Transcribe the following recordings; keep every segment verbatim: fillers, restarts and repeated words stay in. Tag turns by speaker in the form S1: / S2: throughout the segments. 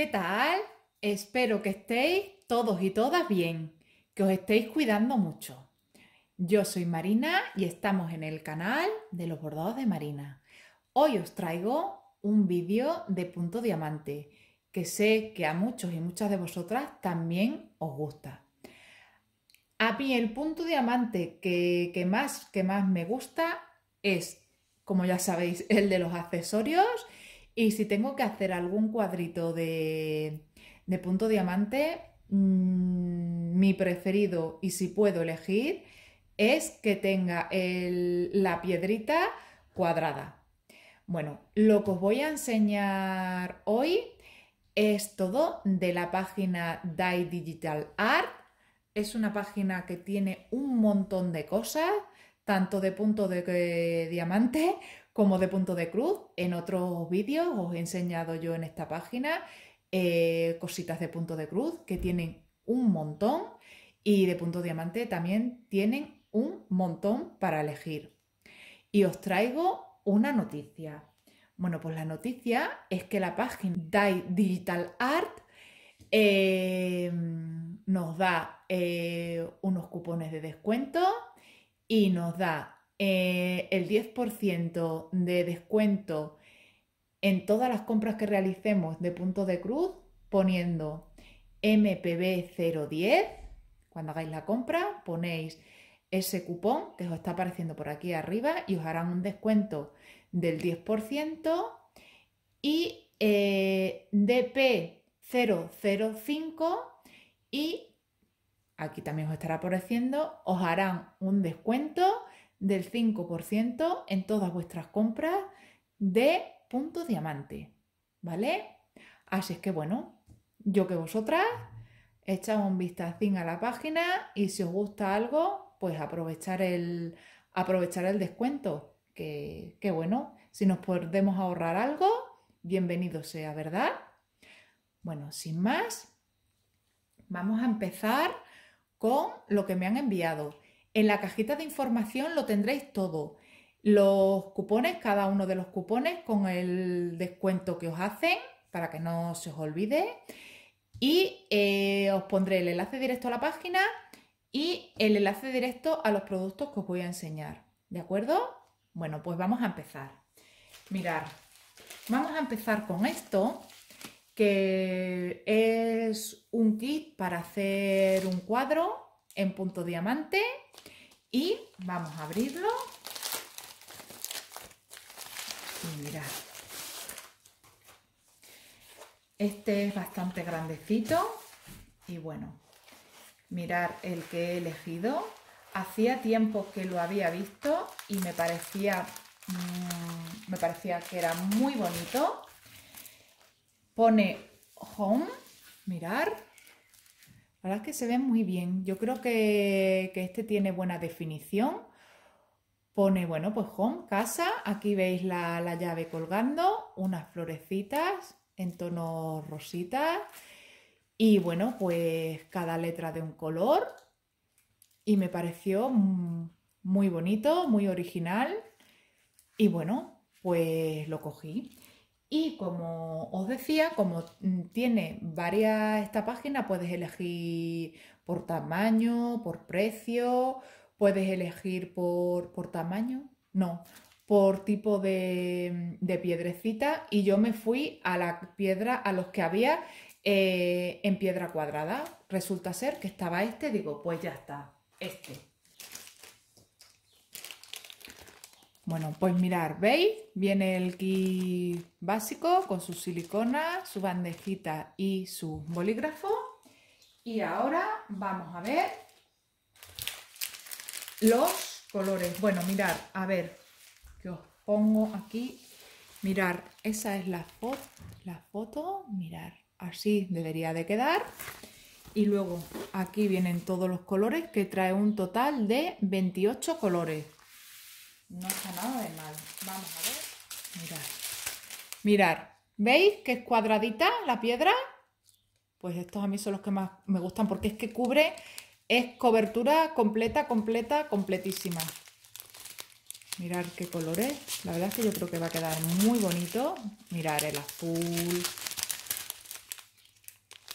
S1: ¿Qué tal? Espero que estéis todos y todas bien, que os estéis cuidando mucho. Yo soy Marina y estamos en el canal de los bordados de Marina. Hoy os traigo un vídeo de punto diamante, que sé que a muchos y muchas de vosotras también os gusta. A mí el punto diamante que, que, más, que más me gusta es, como ya sabéis, el de los accesorios. Y si tengo que hacer algún cuadrito de, de punto diamante, mmm, mi preferido, y si puedo elegir, es que tenga el, la piedrita cuadrada. Bueno, lo que os voy a enseñar hoy es todo de la página Die Digital Art. Es una página que tiene un montón de cosas, tanto de punto de, de diamante como de punto de cruz. En otros vídeos os he enseñado yo en esta página eh, cositas de punto de cruz que tienen un montón, y de punto diamante también tienen un montón para elegir. Y os traigo una noticia. Bueno, pues la noticia es que la página Die Digital Art eh, nos da eh, unos cupones de descuento y nos da eh, el diez por ciento de descuento en todas las compras que realicemos de punto de cruz, poniendo M P B cero diez. Cuando hagáis la compra ponéis ese cupón que os está apareciendo por aquí arriba y os harán un descuento del diez por ciento. Y eh, D P cero cero cinco, y aquí también os estará apareciendo, os harán un descuento del cinco por ciento en todas vuestras compras de punto diamante, ¿vale? Así es que bueno, yo que vosotras echad un vistacín a la página y si os gusta algo, pues aprovechar el, aprovechar el descuento, que, que bueno, si nos podemos ahorrar algo, bienvenido sea, ¿verdad? Bueno, sin más, vamos a empezar con lo que me han enviado. En la cajita de información lo tendréis todo. Los cupones, cada uno de los cupones con el descuento que os hacen, para que no se os olvide. Y eh, os pondré el enlace directo a la página y el enlace directo a los productos que os voy a enseñar. ¿De acuerdo? Bueno, pues vamos a empezar. Mirad, vamos a empezar con esto, que es un kit para hacer un cuadro en punto diamante, y vamos a abrirlo y mirad, este es bastante grandecito y bueno, mirad el que he elegido. Hacía tiempo que lo había visto y me parecía mmm, me parecía que era muy bonito. Pone Home, mirar, la verdad es que se ve muy bien. Yo creo que, que este tiene buena definición. Pone, bueno, pues Home, casa. Aquí veis la, la llave colgando, unas florecitas en tono rosita. Y bueno, pues cada letra de un color. Y me pareció muy bonito, muy original. Y bueno, pues lo cogí. Y como os decía, como tiene varias esta página, puedes elegir por tamaño, por precio, puedes elegir por, por tamaño, no, por tipo de, de piedrecita, y yo me fui a la piedra, a los que había eh, en piedra cuadrada. Resulta ser que estaba este, digo, pues ya está, este. Bueno, pues mirar, ¿veis? Viene el kit básico con su silicona, su bandejita y su bolígrafo. Y ahora vamos a ver los colores. Bueno, mirar, a ver, que os pongo aquí. Mirar, esa es la foto, la foto, mirar, así debería de quedar. Y luego aquí vienen todos los colores, que trae un total de veintiocho colores. No está nada de mal. Vamos a ver. Mirad. Mirad. ¿Veis que es cuadradita la piedra? Pues estos a mí son los que más me gustan, porque es que cubre, es cobertura completa, completa, completísima. Mirad qué colores. La verdad es que yo creo que va a quedar muy bonito. Mirad el azul.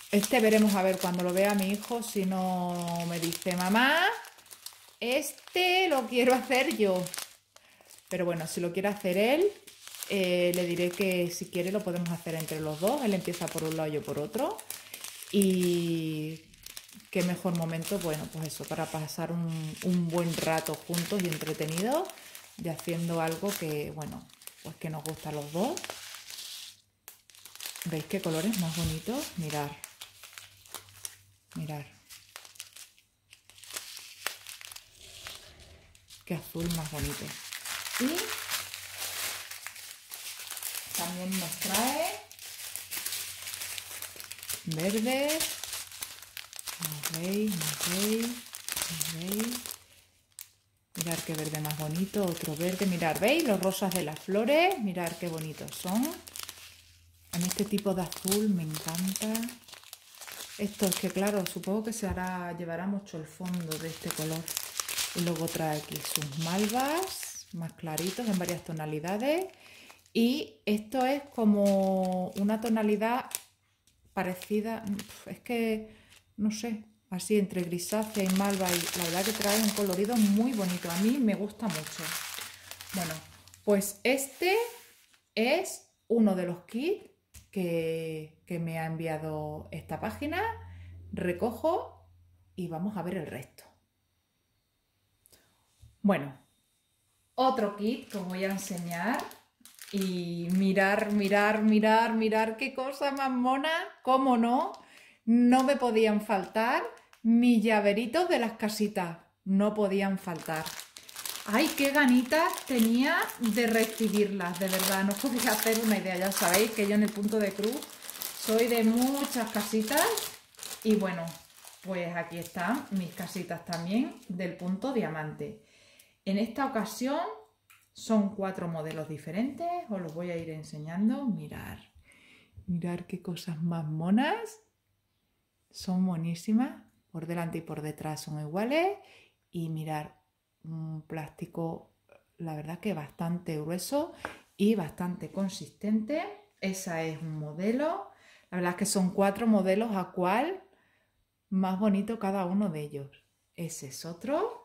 S1: Este veremos a ver cuando lo vea mi hijo, si no me dice, mamá, este lo quiero hacer yo. Pero bueno, si lo quiere hacer él, eh, le diré que si quiere lo podemos hacer entre los dos. Él empieza por un lado y yo por otro. Y qué mejor momento, bueno, pues eso, para pasar un, un buen rato juntos y entretenidos, de haciendo algo que, bueno, pues que nos gusta a los dos. ¿Veis qué colores más bonitos? Mirad. Mirad. Qué azul más bonito. Y también nos trae verdes. ¿Nos veis? ¿Nos veis? ¿Nos veis? Mirad qué verde más bonito. Otro verde. Mirad, ¿veis? Los rosas de las flores. Mirad qué bonitos son. En este tipo de azul me encanta. Esto es que, claro, supongo que se hará, llevará mucho el fondo de este color. Y luego trae aquí sus malvas más claritos en varias tonalidades. Y esto es como una tonalidad parecida, es que no sé, así entre grisácea y malva. Y la verdad que trae un colorido muy bonito. A mí me gusta mucho. Bueno, pues este es uno de los kits que, que me ha enviado esta página. Recojo y vamos a ver el resto. Bueno, otro kit que os voy a enseñar y mirar, mirar, mirar, mirar qué cosa más mona, cómo no, no me podían faltar mis llaveritos de las casitas, no podían faltar. ¡Ay, qué ganitas tenía de recibirlas! De verdad, no podía hacer una idea. Ya sabéis que yo en el punto de cruz soy de muchas casitas y bueno, pues aquí están mis casitas también del punto diamante. En esta ocasión son cuatro modelos diferentes, os los voy a ir enseñando. Mirad, mirad qué cosas más monas. Son monísimas, por delante y por detrás son iguales. Y mirad, un plástico, la verdad que bastante grueso y bastante consistente. Ese es un modelo. La verdad es que son cuatro modelos, a cuál más bonito cada uno de ellos. Ese es otro.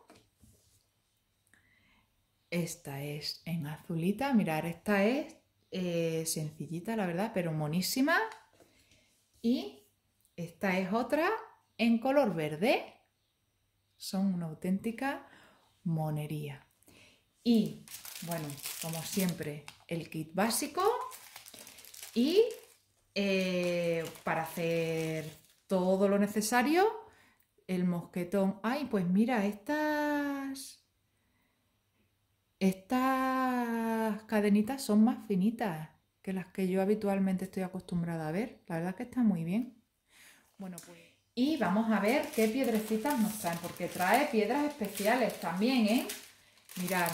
S1: Esta es en azulita, mirad, esta es eh, sencillita, la verdad, pero monísima. Y esta es otra en color verde. Son una auténtica monería. Y, bueno, como siempre, el kit básico. Y eh, para hacer todo lo necesario, el mosquetón. Ay, pues mira, estas... Estas cadenitas son más finitas que las que yo habitualmente estoy acostumbrada a ver. La verdad es que está muy bien. Bueno, pues... Y vamos a ver qué piedrecitas nos traen, porque trae piedras especiales también, ¿eh? Mirad.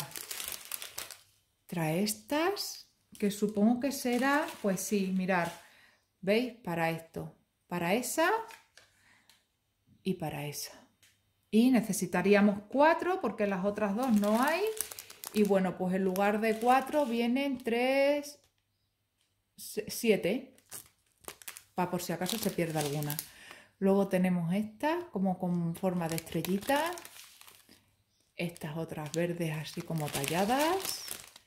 S1: Trae estas, que supongo que será, pues sí, mirad. ¿Veis? Para esto. Para esa y para esa. Y necesitaríamos cuatro, porque las otras dos no hay. Y bueno, pues en lugar de cuatro vienen tres, siete, para por si acaso se pierde alguna. Luego tenemos esta como con forma de estrellita. Estas otras verdes así como talladas.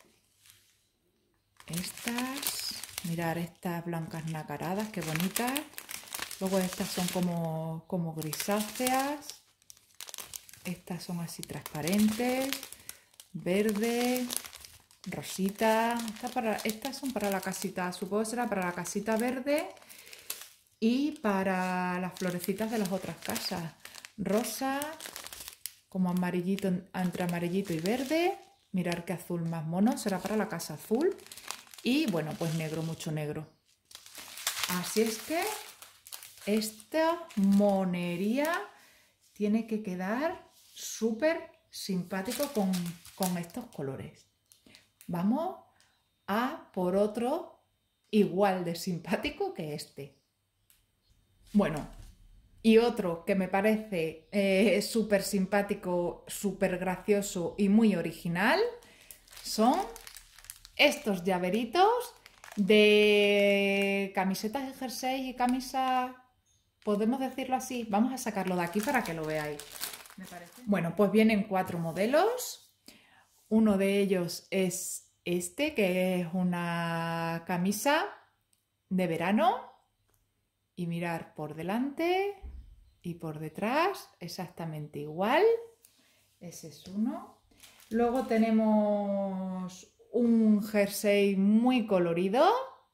S1: Estas, mirad estas blancas nacaradas, qué bonitas. Luego estas son como, como grisáceas. Estas son así transparentes. Verde, rosita. Esta para, estas son para la casita, supongo que será para la casita verde y para las florecitas de las otras casas. Rosa, como amarillito, entre amarillito y verde. Mirad qué azul más mono, será para la casa azul. Y bueno, pues negro, mucho negro. Así es que esta monería tiene que quedar súper simpático con, con estos colores. Vamos a por otro igual de simpático que este. Bueno, y otro que me parece eh, súper simpático, súper gracioso y muy original son estos llaveritos de camisetas de jersey y camisas podemos decirlo así. Vamos a sacarlo de aquí para que lo veáis. ¿Me parece? Bueno, pues vienen cuatro modelos. Uno de ellos es este, que es una camisa de verano. Y mirar por delante y por detrás exactamente igual. Ese es uno. Luego tenemos un jersey muy colorido.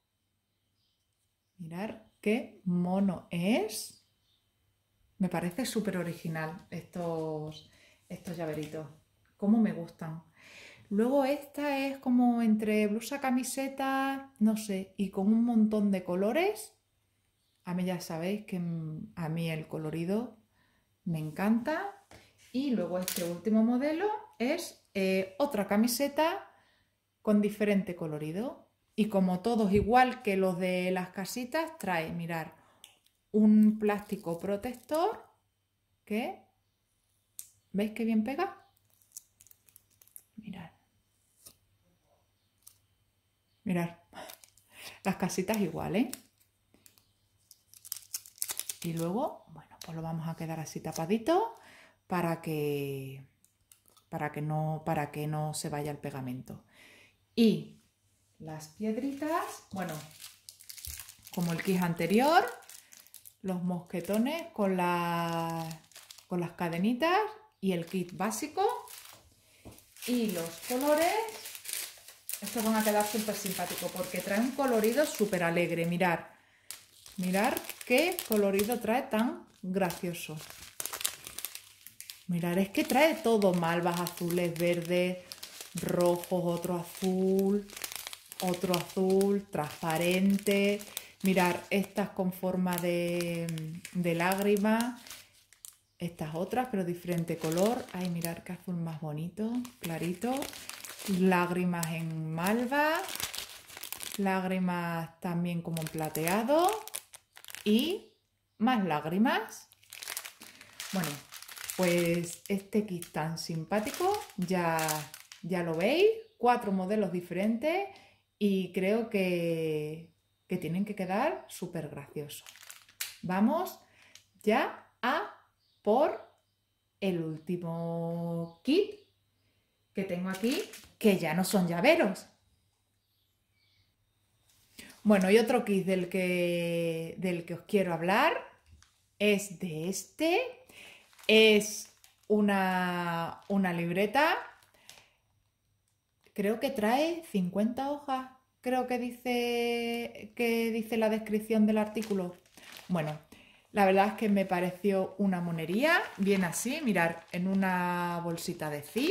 S1: Mirad qué mono es. Me parece súper original estos, estos llaveritos. Cómo me gustan. Luego esta es como entre blusa, camiseta, no sé, y con un montón de colores. A mí ya sabéis que a mí el colorido me encanta. Y luego este último modelo es eh, otra camiseta con diferente colorido. Y como todos, igual que los de las casitas, trae, mirad, un plástico protector que, ¿veis qué bien pega? Mirad. Mirad. Las casitas igual, ¿eh? Y luego, bueno, pues lo vamos a quedar así tapadito para que, para que no, para que no se vaya el pegamento. Y las piedritas, bueno, como el kit anterior, los mosquetones con, la, con las cadenitas y el kit básico. Y los colores, estos van a quedar súper simpáticos porque trae un colorido súper alegre, mirad. Mirad qué colorido trae tan gracioso. Mirad, es que trae todo, malvas azules, verdes, rojos, otro azul, otro azul, transparente. Mirad, estas con forma de, de lágrima, estas otras, pero diferente color. Ay, mirad qué azul más bonito, clarito. Lágrimas en malva, lágrimas también como en plateado. Y más lágrimas. Bueno, pues este kit tan simpático ya, ya lo veis. Cuatro modelos diferentes y creo que, que tienen que quedar súper graciosos. Vamos ya a por el último kit que tengo aquí, que ya no son llaveros. Bueno, y otro kit del que, del que os quiero hablar es de este. Es una, una libreta. Creo que trae cincuenta hojas. Creo que dice, que dice la descripción del artículo. Bueno, la verdad es que me pareció una monería. Viene así, mirad, en una bolsita de zip.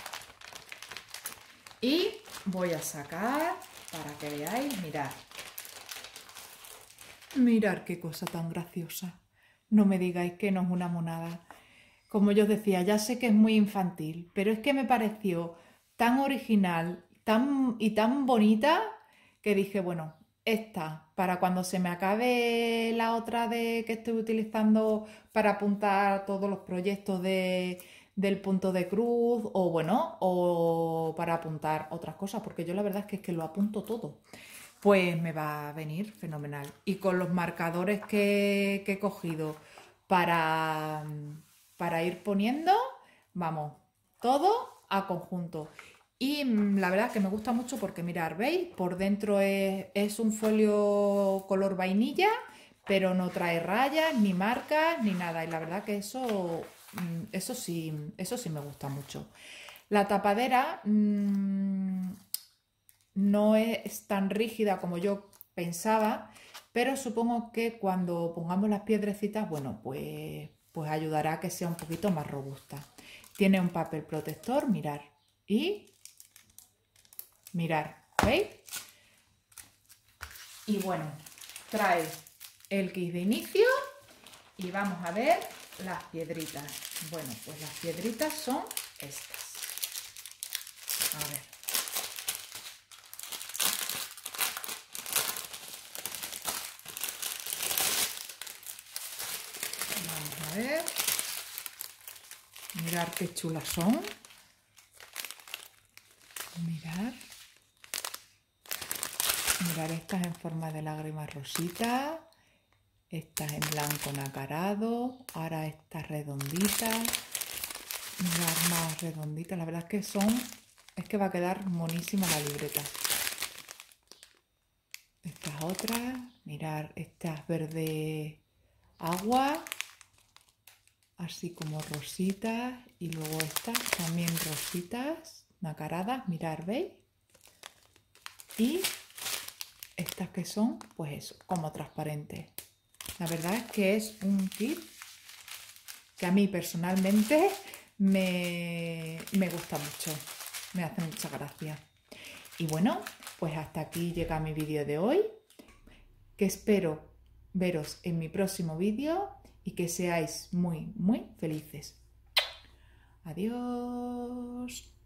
S1: Y voy a sacar para que veáis, mirad. Mirad qué cosa tan graciosa. No me digáis que no es una monada. Como yo os decía, ya sé que es muy infantil, pero es que me pareció tan original tan, y tan bonita que dije, bueno, esta para cuando se me acabe la otra de que estoy utilizando para apuntar todos los proyectos de, del punto de cruz o bueno, o para apuntar otras cosas, porque yo la verdad es que, es que lo apunto todo. Pues me va a venir fenomenal. Y con los marcadores que, que he cogido para, para ir poniendo, vamos, todo a conjunto. Y la verdad es que me gusta mucho porque, mirad, ¿veis? Por dentro es, es un folio color vainilla, pero no trae rayas, ni marcas, ni nada. Y la verdad que eso, eso, sí, eso sí me gusta mucho. La tapadera mmm, no es tan rígida como yo pensaba, pero supongo que cuando pongamos las piedrecitas, bueno, pues, pues ayudará a que sea un poquito más robusta. Tiene un papel protector, mirar, y mirar, ¿veis? Y bueno, trae el kit de inicio y vamos a ver las piedritas. Bueno, pues las piedritas son estas. A ver. Vamos a ver. Mirad qué chulas son. Mirad. Mirad estas en forma de lágrimas rositas. Estas en blanco nacarado, ahora estas redonditas, las más redonditas, la verdad es que son, es que va a quedar monísima la libreta. Estas otras, mirar, estas verde agua, así como rositas, y luego estas también rositas, nacaradas, mirar, ¿veis? Y estas que son, pues eso, como transparentes. La verdad es que es un kit que a mí personalmente me, me gusta mucho, me hace mucha gracia. Y bueno, pues hasta aquí llega mi vídeo de hoy, que espero veros en mi próximo vídeo y que seáis muy, muy felices. Adiós.